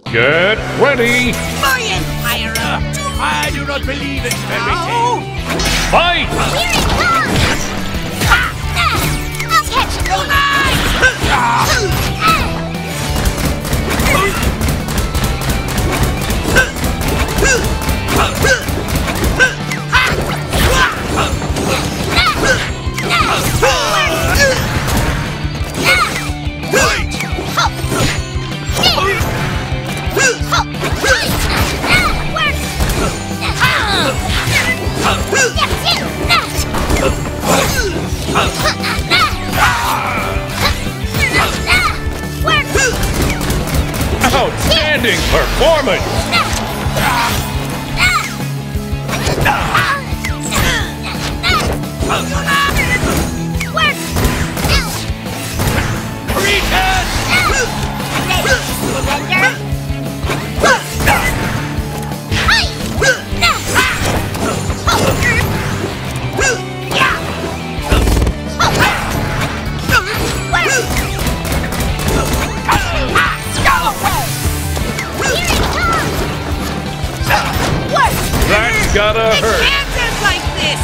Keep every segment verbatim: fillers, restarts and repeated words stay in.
Get ready! My empire! I do not believe in fairy tales. Fight! Here it comes! I'll catch you! Outstanding performance! That's gotta hurt. It can't end like this.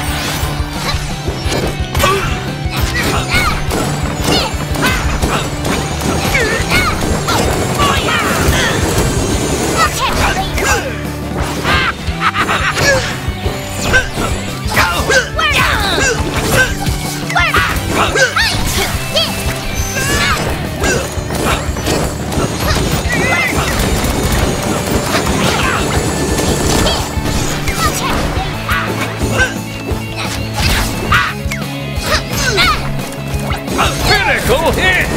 Critical hit!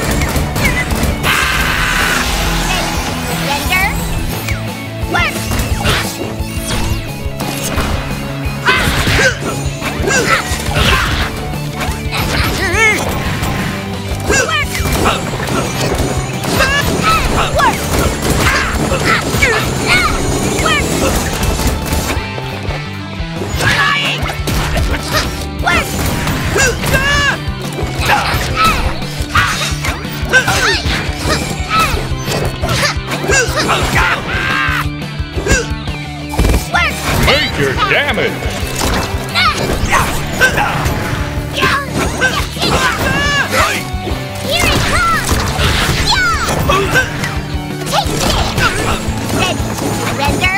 Major damage! Here it comes! Take this! Ready to surrender?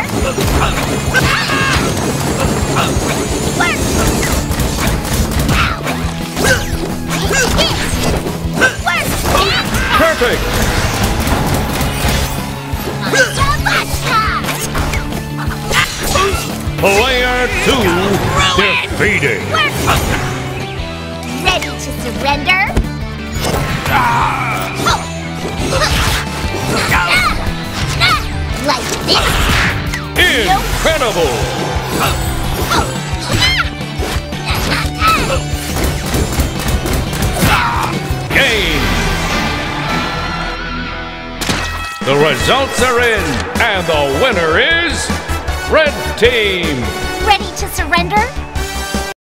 Perfect! Player two defeated! Ready to surrender? Like this? Incredible! Game! The results are in, and the winner is Red Team! Ready to surrender?